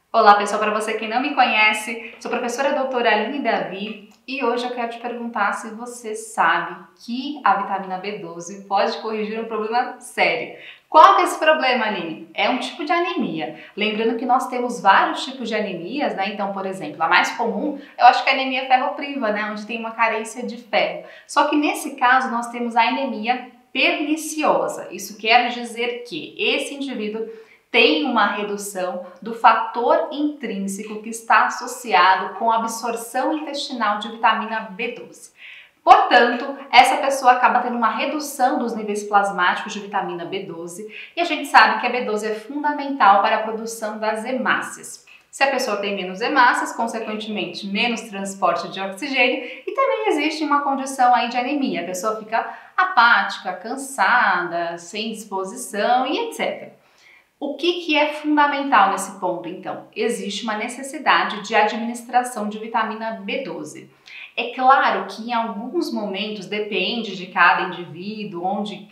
Olá pessoal, para você que não me conhece, sou a professora doutora Aline Davi e hoje eu quero te perguntar se você sabe que a vitamina B12 pode corrigir um problema sério. Qual que é esse problema, Aline? É um tipo de anemia. Lembrando que nós temos vários tipos de anemias, né? Então, por exemplo, a mais comum, eu acho que é a anemia ferropriva, né? Onde tem uma carência de ferro. Só que nesse caso nós temos a anemia perniciosa. Isso quer dizer que esse indivíduo tem uma redução do fator intrínseco que está associado com a absorção intestinal de vitamina B12. Portanto, essa pessoa acaba tendo uma redução dos níveis plasmáticos de vitamina B12 e a gente sabe que a B12 é fundamental para a produção das hemácias. Se a pessoa tem menos hemácias, consequentemente menos transporte de oxigênio e também existe uma condição aí de anemia. A pessoa fica apática, cansada, sem disposição e etc. O que é fundamental nesse ponto, então? Existe uma necessidade de administração de vitamina B12. É claro que em alguns momentos, depende de cada indivíduo,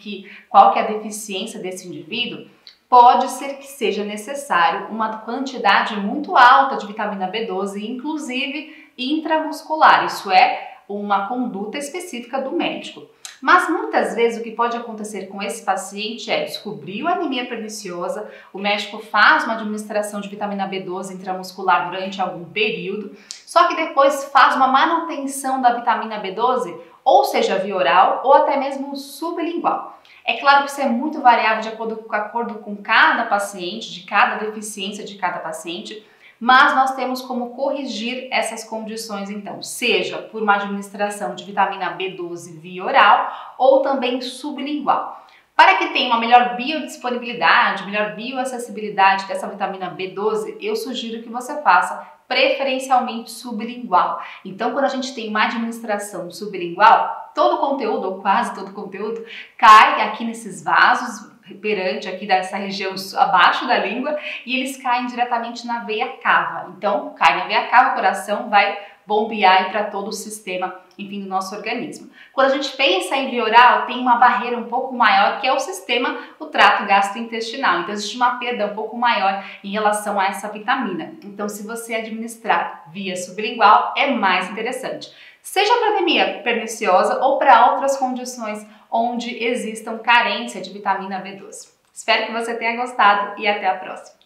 qual que é a deficiência desse indivíduo, pode ser que seja necessário uma quantidade muito alta de vitamina B12, inclusive intramuscular, isso é, uma conduta específica do médico. Mas muitas vezes o que pode acontecer com esse paciente é descobrir a anemia perniciosa, o médico faz uma administração de vitamina B12 intramuscular durante algum período, só que depois faz uma manutenção da vitamina B12, ou seja, via oral ou até mesmo sublingual. É claro que isso é muito variável de acordo com cada paciente, de cada deficiência de cada paciente, mas nós temos como corrigir essas condições então, seja por uma administração de vitamina B12 via oral ou também sublingual. Para que tenha uma melhor biodisponibilidade, melhor bioacessibilidade dessa vitamina B12, eu sugiro que você faça preferencialmente sublingual. Então, quando a gente tem uma administração sublingual, todo o conteúdo, ou quase todo o conteúdo, cai aqui nesses vasos, perante aqui dessa região abaixo da língua, e eles caem diretamente na veia cava. Então, cai na veia cava, o coração vai bombear para todo o sistema, enfim, do nosso organismo. Quando a gente pensa em via oral, tem uma barreira um pouco maior, que é o trato gastrointestinal. Então, existe uma perda um pouco maior em relação a essa vitamina. Então, se você administrar via sublingual, é mais interessante. Seja para anemia perniciosa ou para outras condições onde existam carência de vitamina B12. Espero que você tenha gostado e até a próxima.